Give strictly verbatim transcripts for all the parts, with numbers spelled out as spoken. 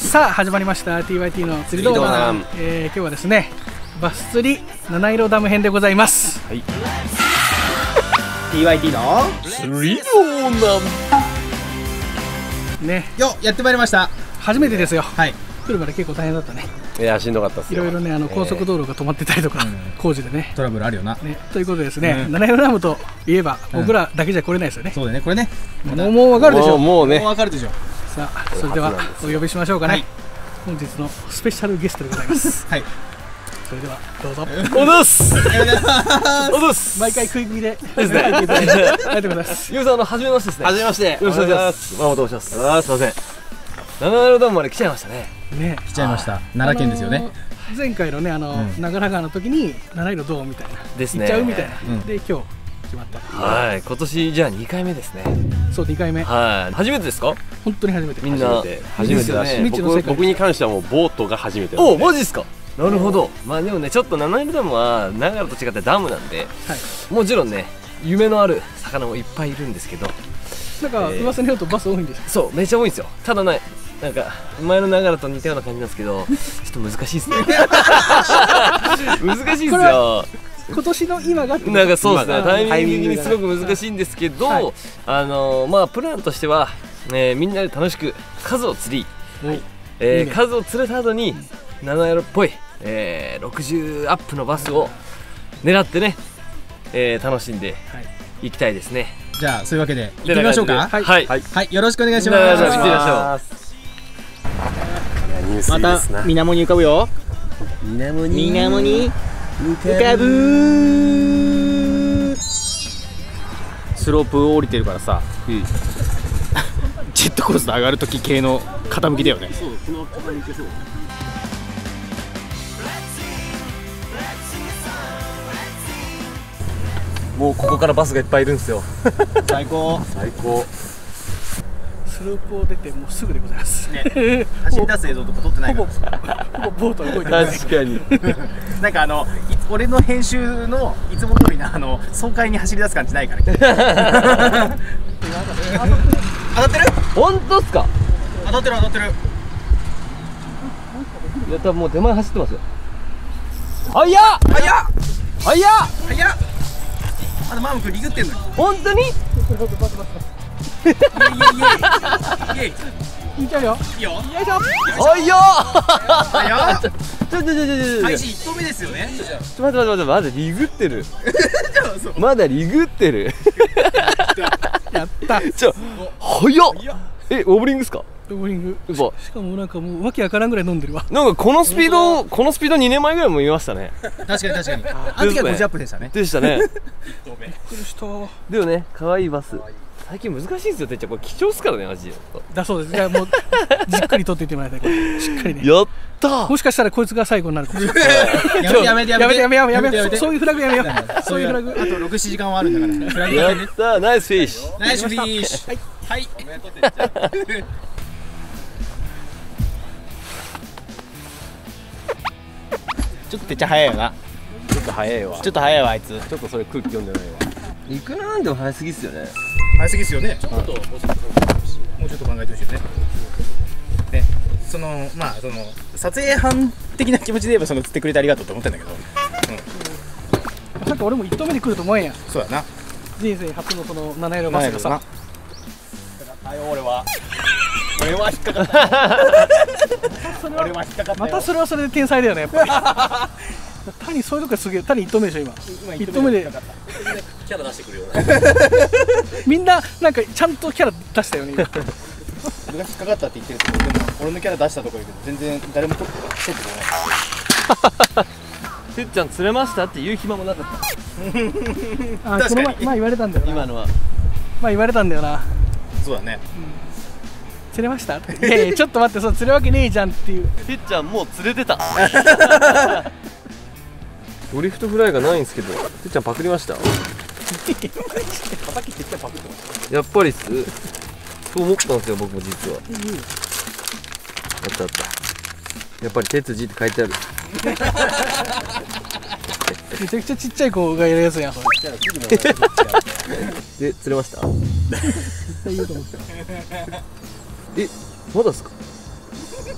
さあ始まりました ティーワイティー の釣り動画、えー、今日はですねバス釣り七色ダム編でございます。はい、 ティーワイティー の釣り動画ねよやってまいりました。 初めてですよ。 はい、 来るまで結構大変だったね。 いやしんどかったっすよ。 いろいろねあの高速道路が止まってたりとか、えー、工事でねトラブルあるよな、ね、 ということでですね、うん、七色ダムといえば僕らだけじゃ来れないですよね。 そうだね、これねもうもうわかるでしょ。 もうねもうわかるでしょ。 さあそれではお呼びしましょうかね、はい、本日のスペシャルゲストでございますはい、それではどうぞ。 おどすおどす。 毎回食い気味でですね。 ありがとうございます。 ゆうさん、あの初めましてですね。 初めまして。 よろしくお願いします。ママと申します。あ、すいません。七色ダムまで来ちゃいましたね。 ね、 来ちゃいました。奈良県ですよね。 前回のねあの長良川の時に七色どうみたいなですね。 行っちゃうみたいなで今日決まった。 はい、今年じゃあにかいめですね。 そうにかいめ。 はい、初めてですか？ 本当に初めて。 みんな初めてだし、僕僕に関してはもうボートが初めて。お、マジですか？なるほど。まあでもね、ちょっと七色ダムは長良と違ってダムなんで、もちろんね夢のある魚もいっぱいいるんですけど、なんか噂によるとバス多いんですよ。 そう、めっちゃ多いんですよ。ただね、なんか前の長良と似たような感じなんですけど、ちょっと難しいですね。難しいですよ。 今年の今がなんかそうですね、タイミング的にすごく難しいんですけど、はい、あのまあプランとしては、えー、みんなで楽しく数を釣り、はいえー、いいね、数を釣れた後に七色っぽい、えー、ろくじゅうアップのバスを狙ってね、えー、楽しんでいきたいですね。 じゃあそういうわけで行ってみましょうか。 はいはい、はい、 はい、よろしくお願いします。 行ってみましょう。 また水面に浮かぶよ。水面に水面に浮かぶ。スロープを降りてるからさ、うん、ジェットコースター上がるとき系の傾きだよね。そう、この傾きそう。 もうここからバスがいっぱいいるんですよ。 最高最高。 スロープを出てもうすぐでございます。ね、 走り出す映像とか撮ってないから。 ほぼボート動いてない。 確かに。 なんかあの俺の編集のいつも通りなあの爽快に走り出す感じないから。当たってる？ 本当っすか？ 当たってる当たってる。 いや、多分もう手前走ってますよ。早っ早っ早っ早っ。あとマーム君リグってんのに。 本当に？ イエイイエイイエイイエイ。いっちゃうよ。いいよ。よいしょ。 早っ早っ。 ちょちょちょちょちょ。 開始一投目ですよね。 ちょっと待って待って待って、まだリグってる。まだリグってる。 やった。 ちょ早っ。え、オーブリングですか？ オーブリング。しかもなんかもうわけわからんぐらい飲んでるわ。 なんかこのスピードこのスピードにねんまえぐらいも見ましたね。 確かに確かに。あの時はごじゅうアップでしたね。 でしたね。 びっくりした。 でもね、可愛いバス。最近難しいですよ、てっちゃん。これ貴重っすからね、マジで。 だそうです。じゃあもうじっくり取っていってもらいたい。これしっかりね。 やったー。 もしかしたらこいつが最後になるかもしれない。 やめてやめてやめてやめてやめてやめて。そういうフラグやめよう。そういうフラグ。 あとろく、ななじかんはあるんだから。 やったー、ナイスフィッシュ。 ナイスフィッシュ。はいはい。ちょっとてっちゃ早いよな。 ちょっと早いわ。 ちょっと早いわあいつ。 ちょっとそれ空気読んでないわ。いくらなんでも早すぎっすよね。 早すぎっすよね。ちょっともうちょっともうちょっと考えてほしいよね。ね、そのまあその撮影班的な気持ちで言えばその釣ってくれてありがとうと思ってんだけど。 まさか俺も一投目で来ると思えんやん。 そうだな。 人生初のその七色バスがさ。 俺は。俺は引っかかった。俺は引っかかった。 またそれはそれで天才だよねやっぱり。谷そういうとこすげえ。谷一投目でしょ今。一投目で。 キャラ出してくるよね。 みんななんかちゃんとキャラ出したよね。 俺が引っかかったって言ってるけど、でも俺のキャラ出したところ全然誰も取ってくれない。 てっちゃん釣れましたって言う暇もなかった。 あ、この前まあ言われたんだよな。 今のは。 まあ言われたんだよな。 そうだね。 釣れました？いやいやちょっと待って、そう釣れるわけねえじゃんっていう。 てっちゃんもう釣れてた。ドリフトフライがないんですけど、てっちゃんパクりました。やっぱりっす。そう思ったんですよ僕も実は。あったあった。やっぱり鉄次って書いてある。 めちゃくちゃちっちゃい子がやるやつやんそれ。 で釣れました。 絶対言うと思った。 え、まだっすか？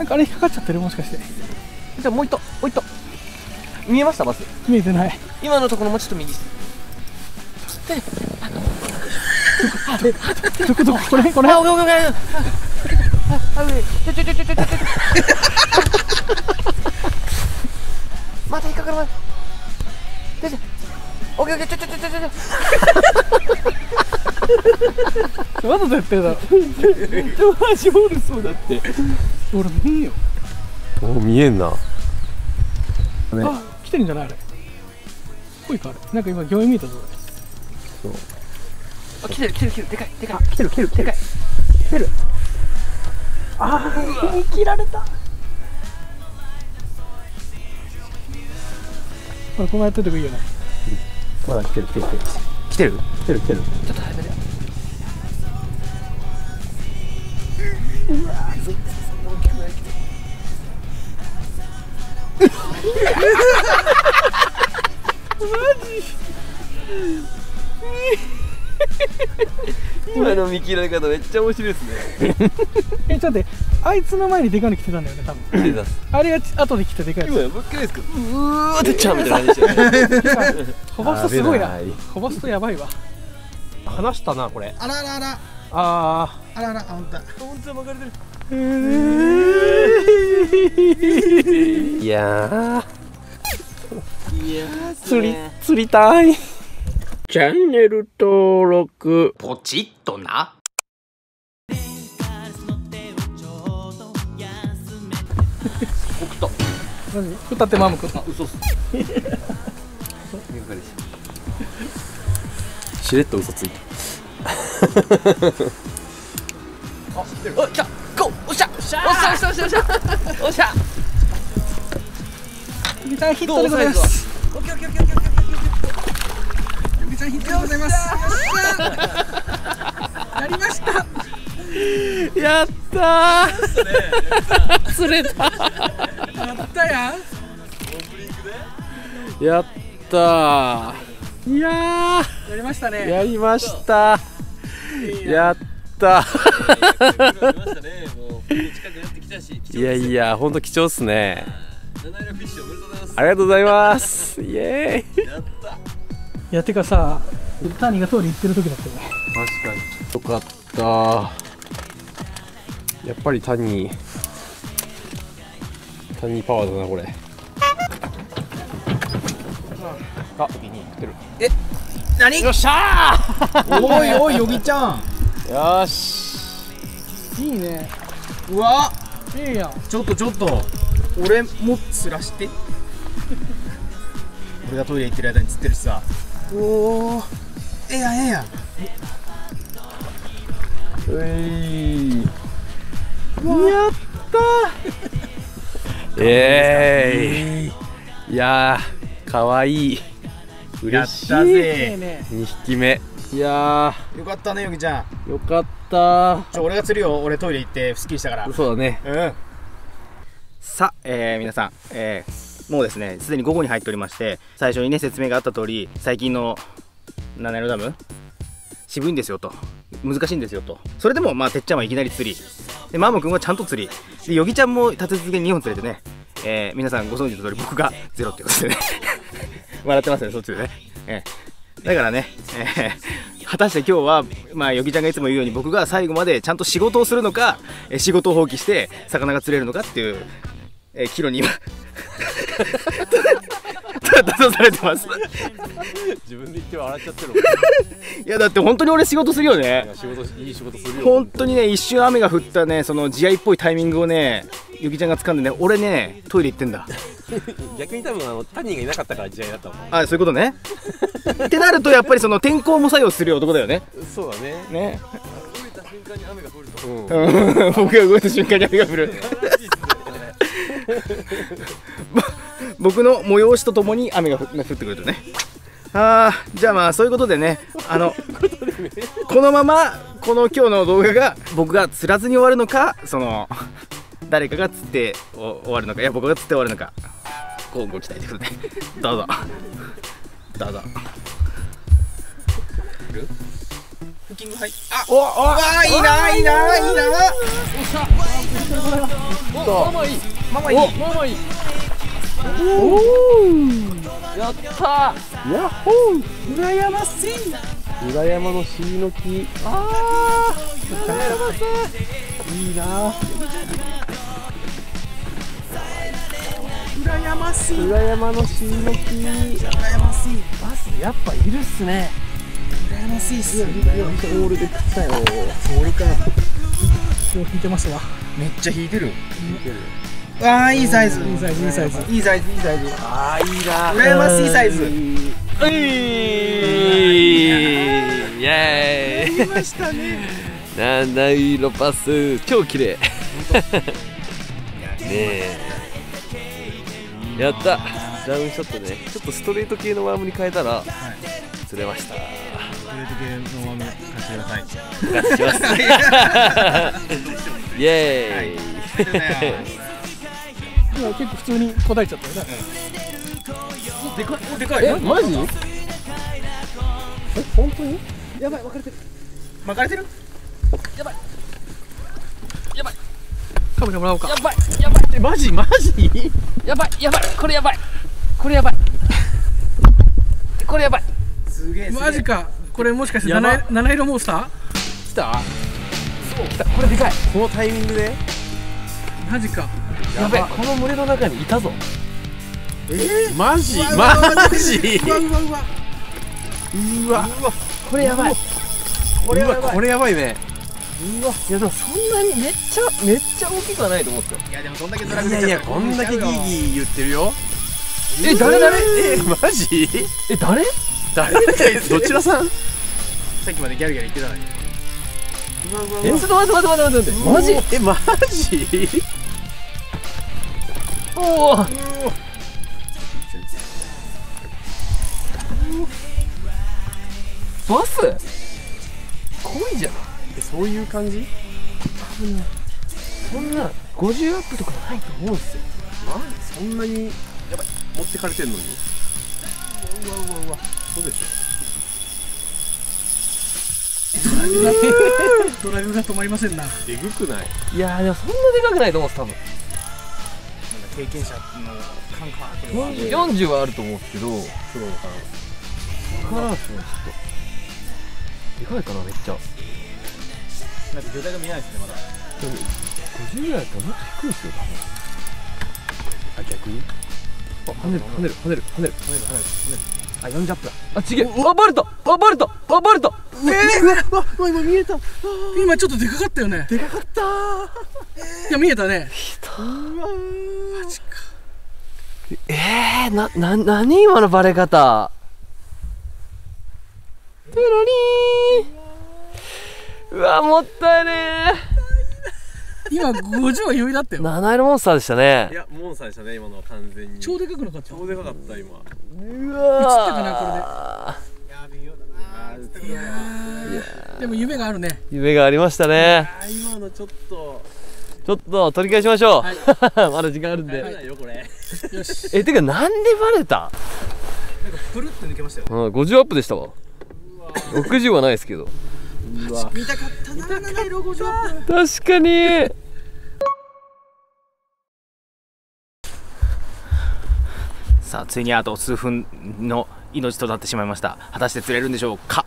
なんかあれ引っかかっちゃってる、もしかして。 じゃあもう一頭もう一頭見えました？バス見えてない。 今のところもうちょっと右。 どこどこ、これこれ。 あ、おげおげおげ。あ、あ、上。ちょちょちょちょちょちょ。また引っかかるま。出て。おげおげちょちょちょちょちょ。 わざとやってるだろ。 マジおるそうだって。 俺見んよ。 お見えんな。 あ、来てるんじゃないあれ。ぽいかあれ。なんか今魚影見えたぞ。 あ、来てる来てる来てる、でかいでかい。 来てる来てる来てる。来てる。ああ、見切られた。これこのやってるとこいいよね。 まだ来てる来てる来てる来てる？ 来てる来てる。 ちょっと早めだよ。今の見切られ方めっちゃ面白いですね。 え、ちょっと待って、あいつの前にでかいの来てたんだよね、多分。あれが後で来てでかいやつ。 今やばっかりですか。うーってちゃうみたいな感じでしたね。 ホバストすごいな危ない。 ホバストやばいわ。 話したなこれ。 あらあらあらああらあら、あ、ほんとだ。 本当は巻かれてる。 いやいやー釣り釣りたい。チャンネル登録ポチッとな。 あ、マジ？歌ってマムくん。 あ、嘘っす。喧嘩でししれっと嘘ついた。 あ、知ってる。お、来た。ゴー。おっしゃ。おっしゃ。おっしゃ。おっしゃ。おっしゃ。おっしゃ。 ヨギちゃんヒットでございます。オッケーオッケーオッケーオッケーオッケー。ヨギちゃんヒットでございます。よっしゃ。やりました。 やったー。釣れた。 やったやん。 やったー。いややりましたー。 ね。 やりました。やったー。いやいや、本当貴重っすね。ありがとうございます。イエーイ。 いやてかさ、タニが通り行ってる時だったよね。 確かに。よかったー。やっぱりタニー。タニーパワーだなこれ。あ、 え、何？よっしゃー。おいおい、ヨギちゃん。 よし。 いいね。 うわ、 いいやん。 ちょっとちょっと、俺も釣らして。俺がトイレ行ってる間に釣ってるしさ。おお、ええやんええやん。 うい。やったー。えーい。いやー、かわいい。嬉しい。 やったぜ。 ねにひきめ。いやよかったね、ヨギちゃん。 ー、よかったー。 ちょ、俺が釣るよ。俺トイレ行ってスッキリしたから。 そうだね。 うん。さあ、えー、皆さん、えー、もうですね、すでに午後に入っておりまして、最初にね、説明があった通り、最近の七色ダム、渋いんですよと、難しいんですよと、それでも、まあ、てっちゃんはいきなり釣り、で、マーモくんはちゃんと釣り、で、ヨギちゃんも立て続けににほん釣れてね、えー、皆さんご存知の通り、僕がゼロってことでね、笑ってますね、そっちでね。えー、だからね、えー、果たして今日は、まあ、ヨギちゃんがいつも言うように、僕が最後までちゃんと仕事をするのか、えー、仕事を放棄して魚が釣れるのかっていう、えー、岐路に今立たされてます自分で言って笑っちゃってる。 いやだって本当に俺仕事するよね。 仕事いい仕事するよ。 本当にね、一瞬雨が降ったね、その地合いっぽいタイミングをね、ゆきちゃんが掴んでね、俺ね、トイレ行ってんだ。 逆に多分あのタニーがいなかったから時代だったもん。 あ、そういうことね。ってなるとやっぱりその天候も作用する男だよね。 そうだね。 ね。 動いた瞬間に雨が降ると。 うん、僕が動いた瞬間に雨が降る。僕の催しとともに雨が降ってくるとね。あー、じゃあまあそういうことでね、あのこのままこの今日の動画が僕が釣らずに終わるのか、その誰かが釣って終わるのか、いや僕が釣って終わるのか、こうご期待ということでどうぞどうぞ。フッキングはい、あ、おお、わあ、いいないいないいな。 ママいいママいいママいいやったヤッホー。 羨ましい。 裏山のシイの木。ああ。いいな。 羨ましい。 裏山のシイの木。 羨ましい。 バスやっぱいるっすね。 羨ましいっす。 オールで食ったよ。 オールか。 今日引いてますわ。 めっちゃ引いてる。ああ、いいサイズ。 いいサイズ、いいサイズ。 いいサイズ、いいサイズ。 ああ、いいな。 羨ましいサイズ。 ういイエーイ。 やりましたね。 七色パス超綺麗。ねえ。やった。ダウンショットね。ちょっとストレート系のワームに変えたら釣れました。 ストレート系のワーム貸してください。 お願いします。イエーイ。 今結構普通に答えちゃったよね。 でかい、お、でかい。 え、マジ？え、本当に？ やばい、分かれてる。 巻かれてる？ やばい。やばい。 カメラもらおうか。 やばい。やばい。 え、マジマジ？ やばい。やばい。これやばい。これやばい。これやばい。 すげえ。 マジか。これもしかしてやば七七色モンスター？ 来た？ そう。来た。これでかい。 このタイミングで？ マジか。 やべえ。この群れの中にいたぞ。 え、マジ？マジ？ うわうわうわうわ。 うわ。 これやばい。 これやばい。これやばいね。 うわ。いやでもそんなにめっちゃめっちゃ大きくはないと思ってよ。 いやでもそんだけドラグいやいや、こんだけギーギー言ってるよ。 え、誰誰？ え、マジ？ え、誰？ 誰？どちらさん？ さっきまでギャルギャル言ってたのに。 え、ちょっと待って待って待って待ってマジ？ え、マジ？ おおバス濃いじゃん。 え、そういう感じ？ そんなごじゅうアップとかないと思うんですよ。 まそんなにやばい、持ってかれてんのに。うわうわうわ、そうでしょ。 ドライブが止まりませんな。 えぐくない？ いやーでもそんなでかくないと思うんです多分。 経験者の感覚よんじゅうはあると思うんですけど、 プロの感わからんっすね。ちょっとでかいかなめっちゃ。 なんか状態が見えないですねまだ。 ごじゅうぐらいだったらもっと低いですよあ、逆に？ 多分。あ、跳ねる跳ねる跳ねる跳ねる跳ねる跳ねる跳ねる。あ、よんじゅうアップだ。あ、ちげえ。あ、バレたあ、バレたあ、バレた。 えー、うわうわ今見えた。今ちょっとでかかったよね。 でかかったー。 いや見えたね。 えー、な、な、なに今のバレ方。ペロリーン。うわ、もったいね今ごじゅうは余裕だったー。 よ。 七色モンスターでしたねい。や、モンさんでしたね、今のは完全に。 超でかくなかった。 超でかかった、今。 うわ映ったかなこれで。 いや微妙だな。 いやーでも夢があるね。 夢がありましたね。 あ、今のちょっと。 ちょっと取り返しましょう。 はいまだ時間あるんで。 ないよ、これ。 よし。 え、てかなんでバレた？ なんかプルって抜けましたよね。 うん、ごじゅうアップでしたわ。ろくじゅうはないですけど。 うわ。 見たかったな。七色ごじゅうアップ。 確かに。 さあついにあと数分の命となってしまいました。果たして釣れるんでしょうか。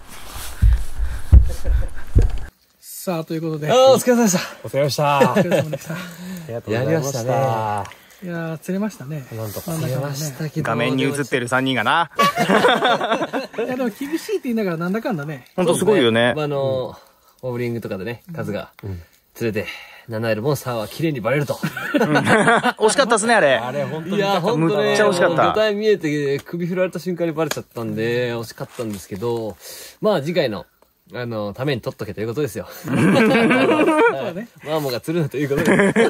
さあということで。 あー、お疲れ様でした。 お疲れ様でした。 お疲れ様でした。 ありがとうございました。 やりまいやー釣れましたね。 なんとか真ん中までね。 けど画面に映ってるさんにんがな。 いやでも厳しいって言いながらなんだかんだね。 ほんとすごいよね。 まあ、あの、ボブリングとかでね、数が釣れて、七色モンスターは綺麗にバレると。 惜しかったですねあれ。 あれ、本当に。 いや、ほんとね、 むっちゃ惜しかったもう魚体見えて首振られた瞬間にバレちゃったんで、惜しかったんですけど、まあ次回の、あの、ために取っとけということですよ。 そうだね。 マーモが釣るなということで。だ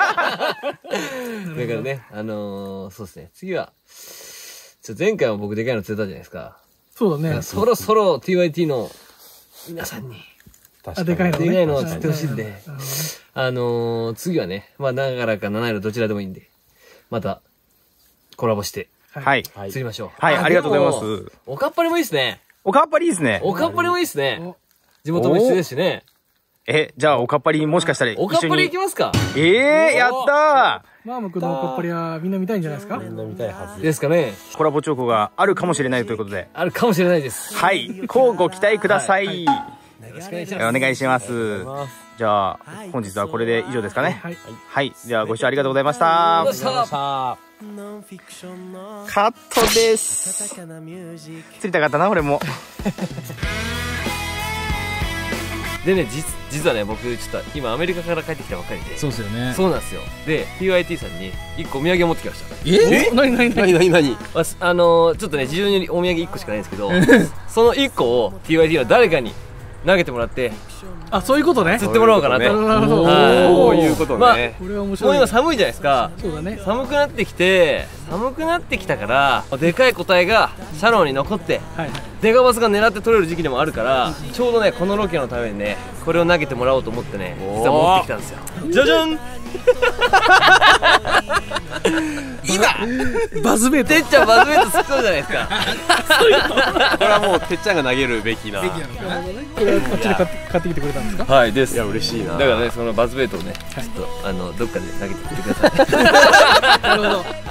からね、あのー、そうですね、次は、ちょ前回も僕でかいの釣れたじゃないですか。 そうだね。 そろそろ ティーワイティー の皆さんに、 あでかいのね。 でかいのを釣ってほしいんで、 なるほどね。 あのー、次はね、まあ長らか七色どちらでもいいんで、また、コラボして、 はい釣りましょう。 はいありがとうございますでもおかっぱりもいいっすね。 おかっぱりいいですね。 おかっぱりもいいっすねお。 地元も一緒ですしね。 えじゃあおかっぱりもしかしたら一緒に。 おかっぱり行きますか？ ええやったマーム君のおかっぱりはみんな見たいんじゃないですか。 みんな見たいはず。 ですかね。 ー。コラボ兆候があるかもしれないということで、 あるかもしれないです。 はい乞うご期待ください。 よろしくお願いします。 お願いします。じゃあ本日はこれで以上ですかね。 はい。 はいじゃあご視聴ありがとうございました。 どうしたさあ。 カットです。釣りたかったな俺も。 でね、実実はね、僕ちょっと今アメリカから帰ってきたばっかりで。 そうですよね。 そうなんですよ。で、ティーワイティー さんにいっこお土産を持ってきました。 え？なになになに？ なになに？ あすあのー、ちょっとね、事情によりお土産いっこしかないんですけど、そのいっこを ティーワイティー の誰かに投げてもらって、 あ、そういうことね。 釣ってもらおうかなと。 なるほどなるほど。 はいこういうことまあね。 これは面も白い。 う今寒いじゃないですか。 そうだね。 寒くなってきて、寒くなってきたから、でかい個体がシャローに残って、 はいはい。 デカバスが狙って取れる時期でもあるから、ちょうどね、このロケのためにね、これを投げてもらおうと思ってね、実は持ってきたんですよ。じゃじゃん。 バズベート。 てっちゃんバズベット好きそうじゃないですか。 これはもうてっちゃんが投げるべきな。 これはこっちで買って買ってきてくれたんですか。 はい、です。 いや嬉しいな。 だからね、そのバズベットをね、ちょっと、あの、どっかで投げてきてください。 なるほど。